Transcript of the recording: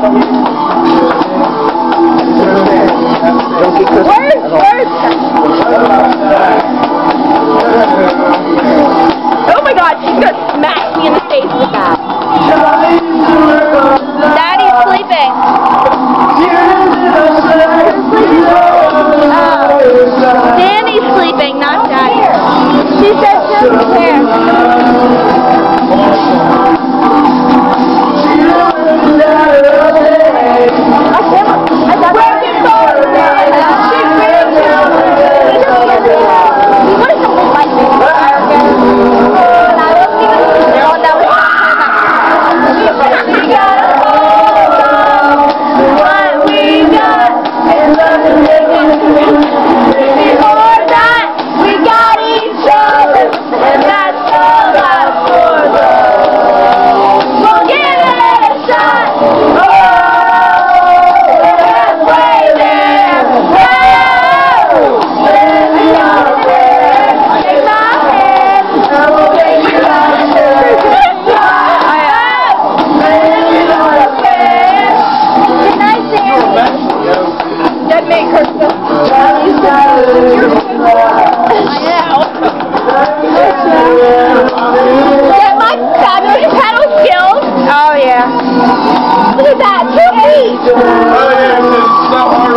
Oh my god, she's gonna smack me in the face with that. Daddy's sleeping. Danny's sleeping, not Daddy. She said she doesn't care. Get my fabulous paddle skills. Oh yeah. Look at that, 2 feet. Oh yeah, it's not hard.